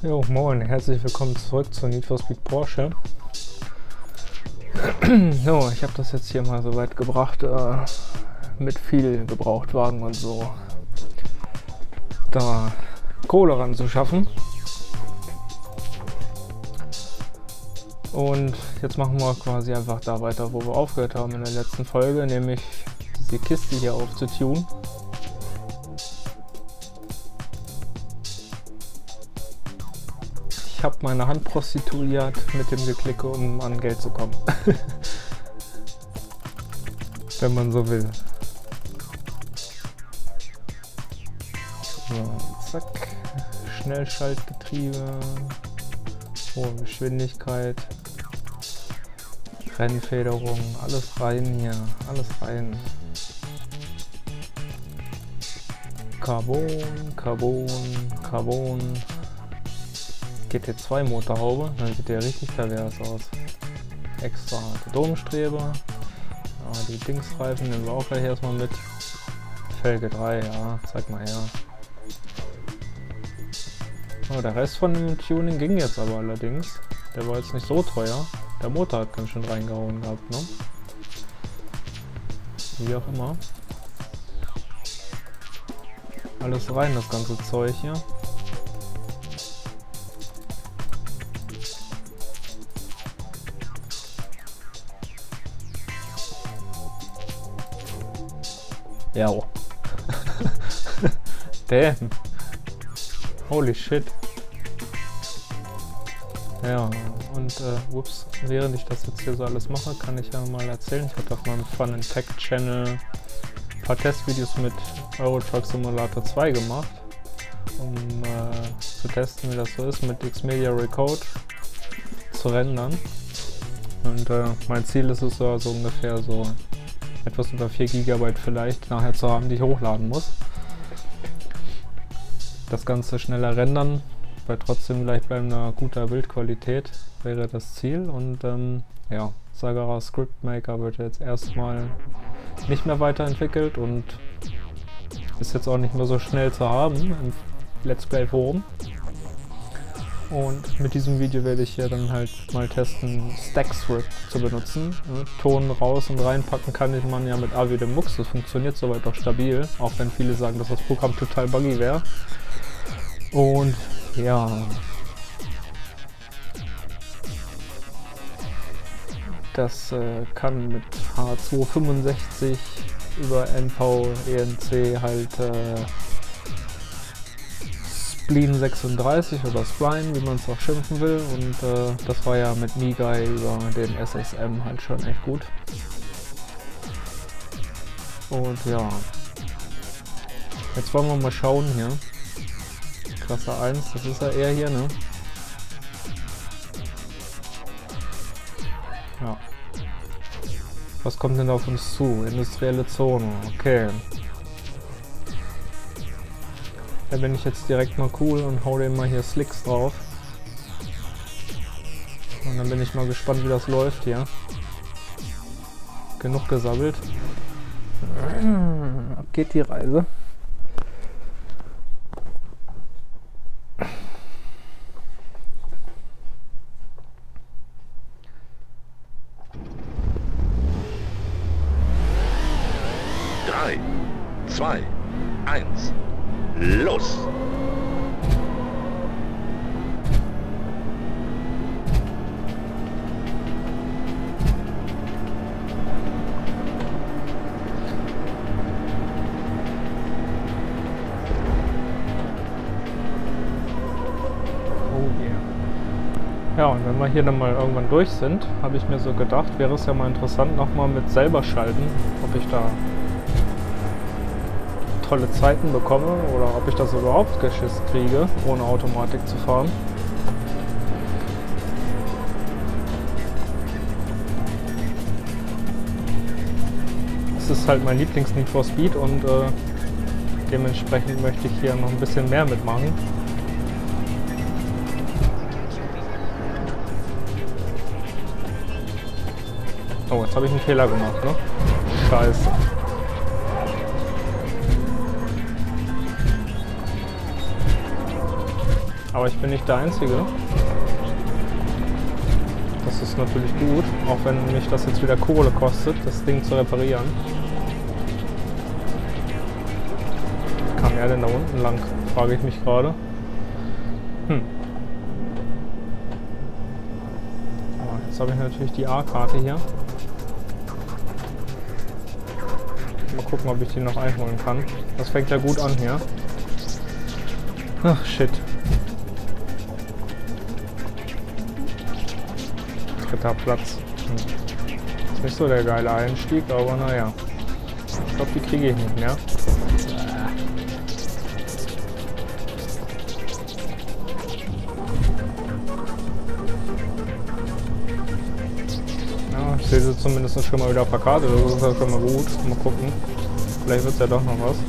Jo, moin, herzlich willkommen zurück zu Need for Speed Porsche. So, ich habe das jetzt hier mal so weit gebracht, mit viel Gebrauchtwagen und so, da Kohle ranzuschaffen. Und jetzt machen wir quasi einfach da weiter, wo wir aufgehört haben in der letzten Folge, nämlich diese Kiste hier aufzutun. Ich habe meine Hand prostituiert mit dem Geklicke, um an Geld zu kommen. Wenn man so will. So, zack. Schnellschaltgetriebe. Hohe Geschwindigkeit. Rennfederung. Alles rein hier. Alles rein. Carbon, Carbon, Carbon. GT2 Motorhaube, dann sieht der richtig pervers aus. Extra Domstrebe, die Dingsreifen nehmen wir auch gleich erstmal mit. Felge 3, ja, zeig mal her. Oh, der Rest von dem Tuning ging jetzt aber allerdings. Der war jetzt nicht so teuer. Der Motor hat ganz schön reingehauen gehabt, ne? Wie auch immer. Alles rein, das ganze Zeug hier. Ja. Damn. Holy shit. Ja, und ups, während ich das jetzt hier so alles mache, kann ich ja mal erzählen. Ich hatte auf meinem Fun and Tech Channel ein paar Testvideos mit Euro Truck Simulator 2 gemacht, um zu testen, wie das so ist, mit Xmedia Recode zu rendern. Und mein Ziel ist es so ungefähr so etwas über 4 GB vielleicht nachher zu haben, die ich hochladen muss. Das Ganze schneller rendern, bei trotzdem gleichbleibender guter Bildqualität wäre das Ziel. Und ja, Sagara Script Maker wird jetzt erstmal nicht mehr weiterentwickelt und ist jetzt auch nicht mehr so schnell zu haben im Let's Play Forum. Und mit diesem Video werde ich hier dann halt mal testen, Stackscript zu benutzen. Ton raus und reinpacken kann ich man ja mit AWDMux, das funktioniert soweit auch stabil, auch wenn viele sagen, dass das Programm total buggy wäre. Und ja, das kann mit H265 über NVENC halt Spleen 36 oder Spline, wie man es auch schimpfen will, und das war ja mit Migai über den SSM halt schon echt gut. Und ja, jetzt wollen wir mal schauen hier. Klasse 1, das ist ja eher hier, ne? Ja. Was kommt denn auf uns zu? Industrielle Zone, okay. Da bin ich jetzt direkt mal cool und hau den mal hier Slicks drauf. Und dann bin ich mal gespannt, wie das läuft hier. Genug gesabbelt. Ab geht die Reise. Drei, 2, 1. Los! Oh yeah. Ja, und wenn wir hier dann mal irgendwann durch sind, habe ich mir so gedacht, wäre es ja mal interessant, nochmal mit selber schalten, ob ich da tolle Zeiten bekomme oder ob ich das überhaupt geschissen kriege, ohne Automatik zu fahren. Das ist halt mein Lieblings-Need for Speed und dementsprechend möchte ich hier noch ein bisschen mehr mitmachen. Oh, jetzt habe ich einen Fehler gemacht, ne? Scheiße. Aber Aber ich bin nicht der Einzige. Das ist natürlich gut, auch wenn mich das jetzt wieder Kohle kostet, das Ding zu reparieren. Wie kam er denn da unten lang, frage ich mich gerade. Aber jetzt habe ich natürlich die A-Karte hier. Mal gucken, ob ich die noch einholen kann. Das fängt ja gut an hier. Ach, shit. Dritter Platz. Ist nicht so der geile Einstieg, aber naja. Ich glaube, die kriege ich nicht mehr. Ja, ich sehe sie zumindest schon mal wieder auf der Karte, das ist ja schon mal gut. Mal gucken. Vielleicht wird es ja doch noch was.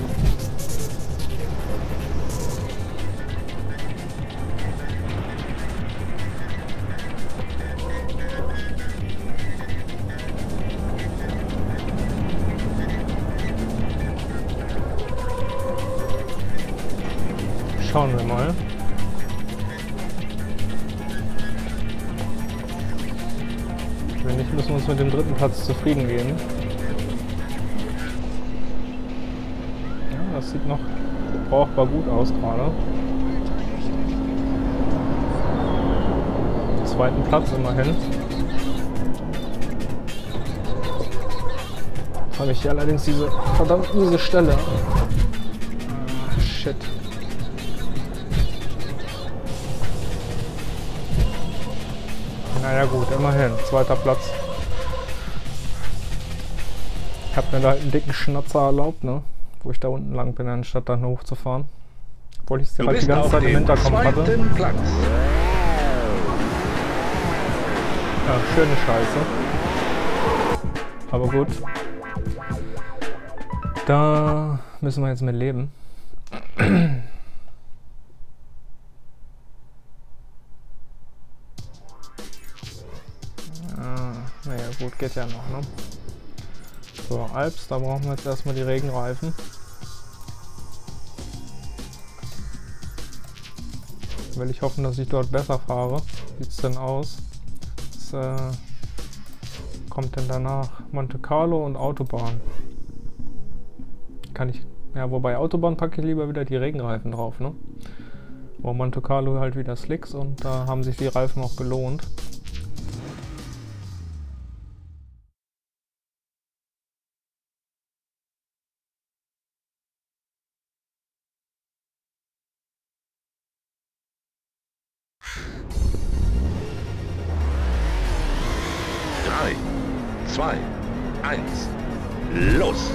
Schauen wir mal. Wenn nicht, müssen wir uns mit dem dritten Platz zufrieden geben. Ja, das sieht noch brauchbar gut aus gerade. Zweiten Platz immerhin. Jetzt habe ich hier allerdings diese verdammte Stelle. Ah, shit. Naja gut, immerhin. Zweiter Platz. Ich habe mir da einen dicken Schnatzer erlaubt, ne? Wo ich da unten lang bin, anstatt dann hochzufahren. Obwohl ich es direkt die ganze Zeit im Hinterkopf hatte. Platz. Ja, schöne Scheiße. Aber gut. Da müssen wir jetzt mit leben. Naja, gut, geht ja noch, ne? So, Alps, da brauchen wir jetzt erstmal die Regenreifen. Will ich hoffen, dass ich dort besser fahre. Wie sieht's denn aus? Was kommt denn danach? Monte Carlo und Autobahn. Kann ich. Ja, wobei Autobahn packe ich lieber wieder die Regenreifen drauf, ne? Wo Monte Carlo halt wieder Slicks und da haben sich die Reifen auch gelohnt. Drei, zwei, eins, los!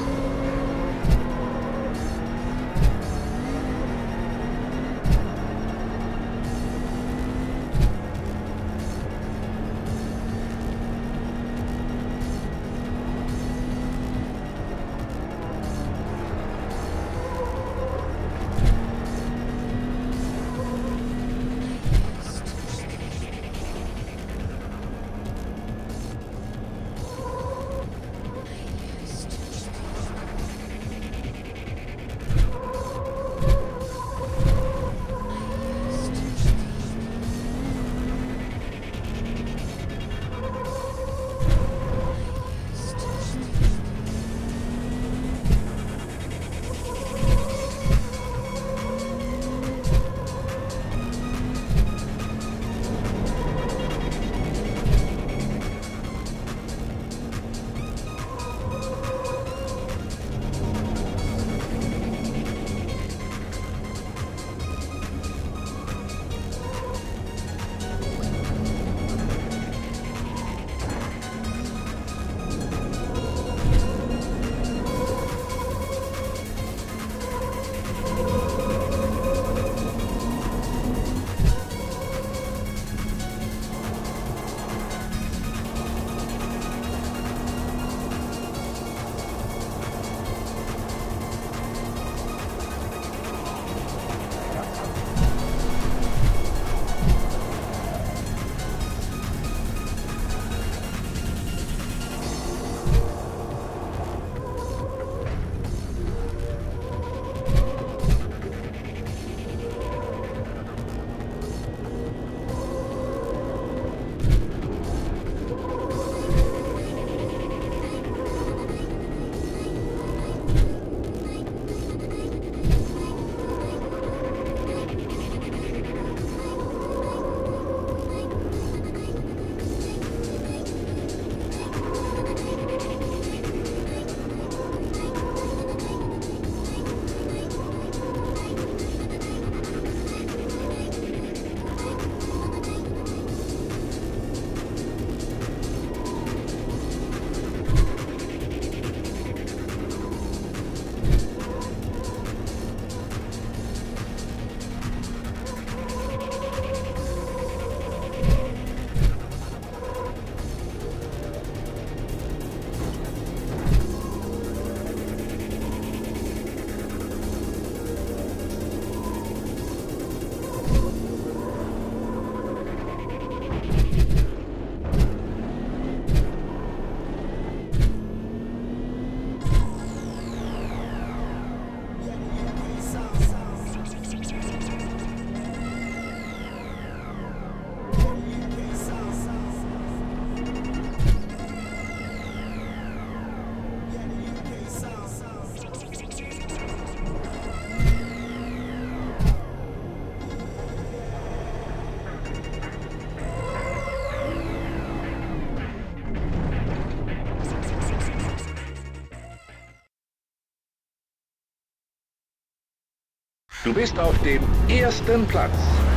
Du bist auf dem ersten Platz.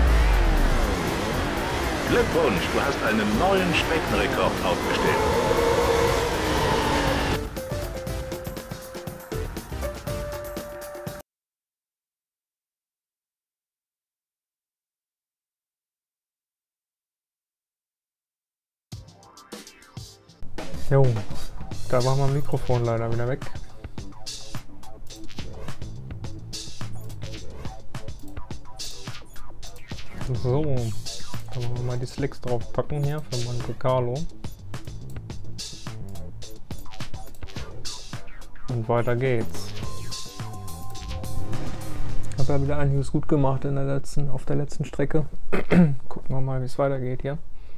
Glückwunsch, du hast einen neuen Streckenrekord aufgestellt. Jo, da war mein Mikrofon leider wieder weg. So, dann wollen wir mal die Slicks drauf packen hier für Monte Carlo. Und weiter geht's. Hab ja wieder einiges gut gemacht in der auf der letzten Strecke. Gucken wir mal, wie es weitergeht hier.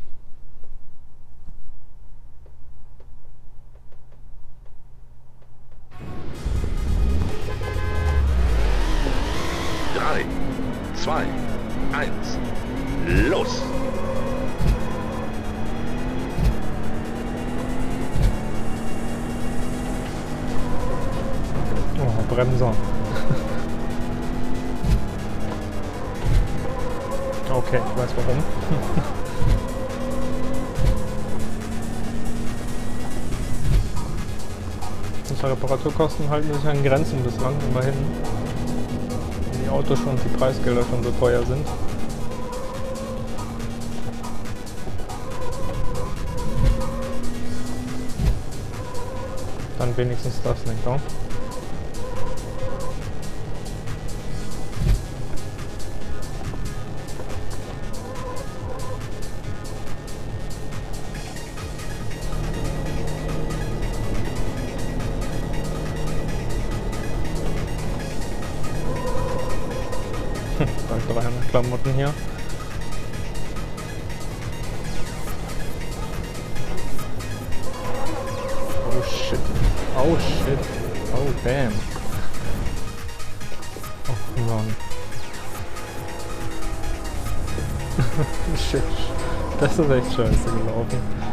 Drei, zwei, eins, los! Oh, Bremser. Okay, ich weiß warum. Unsere Reparaturkosten halten sich an Grenzen bislang, immerhin. Wenn die Autos und die Preisgelder schon so teuer sind. Dann wenigstens das nicht, oder? Bei 300 Klamotten hier. Oh shit. Oh shit. Oh damn. Oh Mann. Shit. Das ist echt scheiße gelaufen.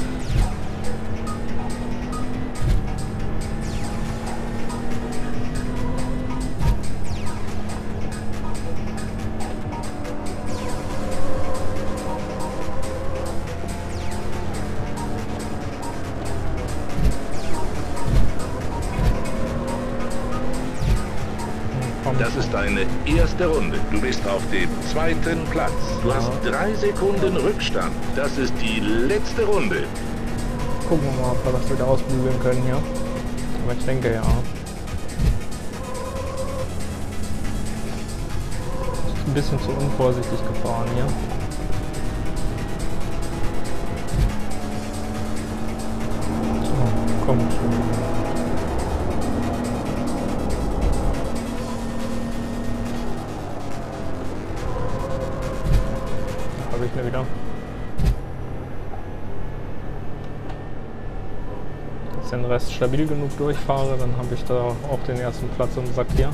Das ist deine erste Runde. Du bist auf dem zweiten Platz. Du hast 3 Sekunden Rückstand. Das ist die letzte Runde. Gucken wir mal, ob wir das wieder ausbügeln können hier. Aber ich denke ja. Ist ein bisschen zu unvorsichtig gefahren hier. Oh, komm schon. Habe ich mir wieder. Wenn ich den Rest stabil genug durchfahre, dann habe ich da auch den ersten Platz im Sack hier.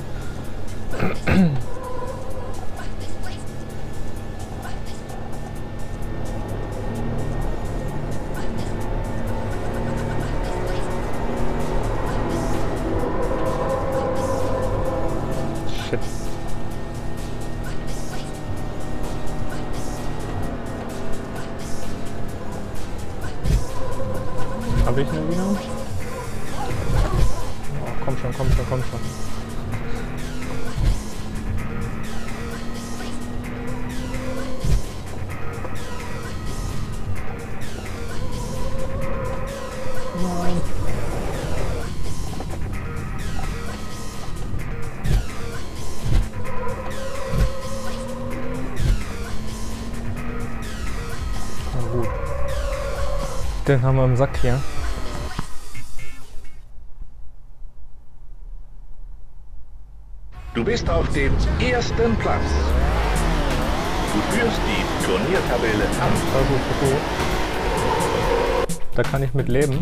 Shit. Habe ich nur wieder? Oh, komm schon, komm schon, komm schon. Nein. Na gut. Den haben wir im Sack hier. Du bist auf dem ersten Platz. Du führst die Turniertabelle an. Das ist gut. Da kann ich mit leben.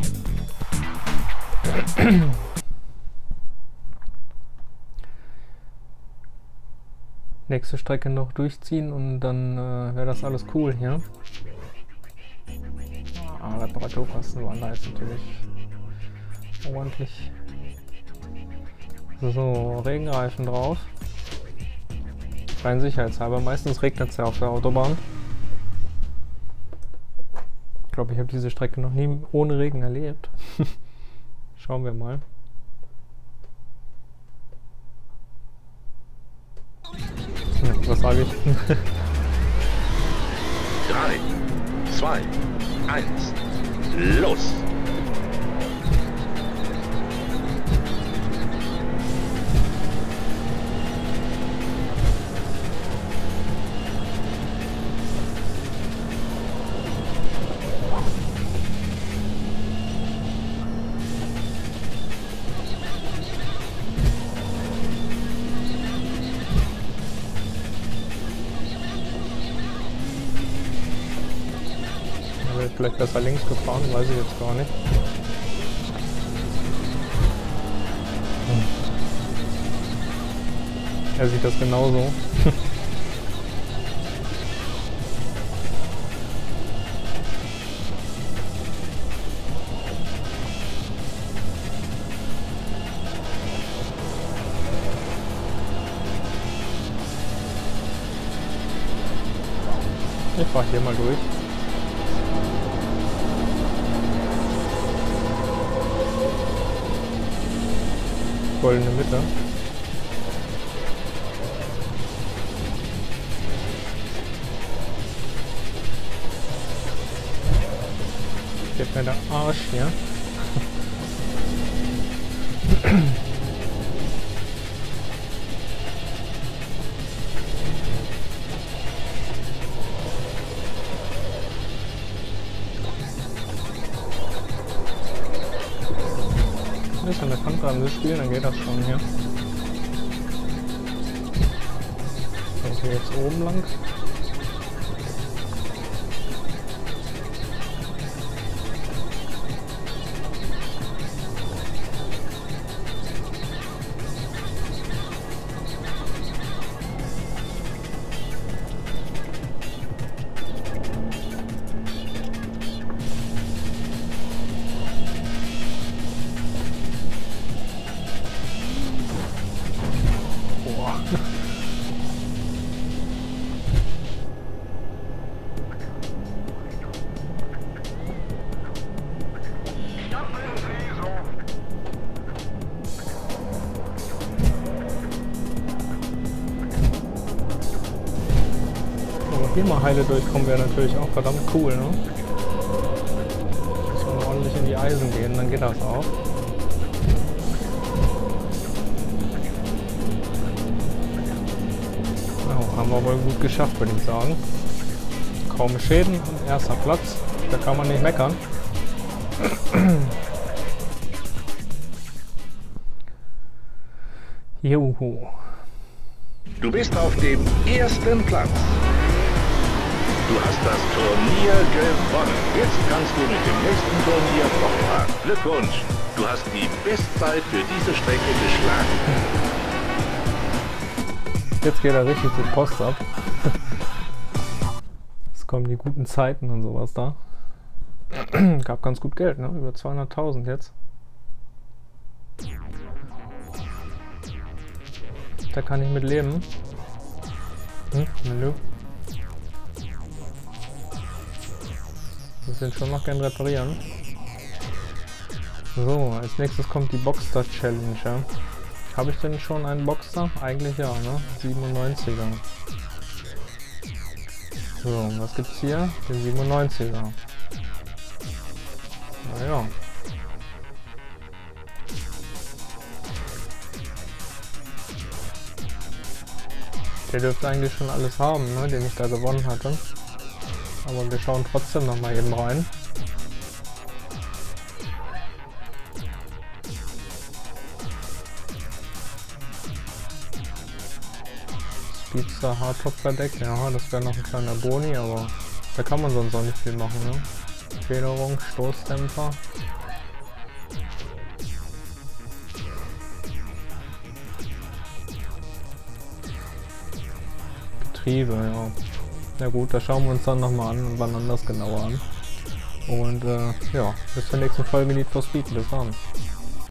Nächste Strecke noch durchziehen und dann wäre das alles cool hier. Ah, Reparaturkosten waren da jetzt natürlich ordentlich. So, Regenreifen drauf. Rein sicherheitshalber. Meistens regnet es ja auf der Autobahn. Ich glaube, ich habe diese Strecke noch nie ohne Regen erlebt. Schauen wir mal. Ja, was sage ich? 3, 2, 1, los! Vielleicht besser links gefahren, weiß ich jetzt gar nicht. Er sieht das genauso. Ich fahre hier mal durch. Goldene Mitte. Geht mir der Arsch hier. Wenn der Kante an das spielen, dann geht das schon hier. So, hier jetzt oben lang. Hier mal heile durchkommen wäre natürlich auch verdammt cool, ne? Muss man ordentlich in die Eisen gehen, dann geht das auch. Ja, haben wir wohl gut geschafft, würde ich sagen. Kaum Schäden und erster Platz, da kann man nicht meckern. Juhu. Du bist auf dem ersten Platz. Du hast das Turnier gewonnen. Jetzt kannst du mit dem nächsten Turnier fortfahren. Glückwunsch! Du hast die Bestzeit für diese Strecke geschlagen. Jetzt geht er richtig die Post ab. Jetzt kommen die guten Zeiten und sowas da. Gab ganz gut Geld, ne? Über 200.000 jetzt. Da kann ich mit leben. Hallo. Wir sind schon noch gern reparieren. So, als nächstes kommt die Boxster Challenge. Ja. Habe ich denn schon einen Boxster? Eigentlich ja, ne? 97er. So, was gibt's hier? Den 97er. Naja. Der dürfte eigentlich schon alles haben, ne, den ich da gewonnen hatte. Aber wir schauen trotzdem noch mal eben rein. Speedster Hardtop-Verdeck, ja, das wäre noch ein kleiner Boni, aber da kann man sonst auch nicht viel machen, ne? Federung, Stoßdämpfer. Getriebe, ja. Na gut, da schauen wir uns dann nochmal an und wann anders genauer an. Und ja, bis zur nächsten Folge Need for Speed. Bis dann.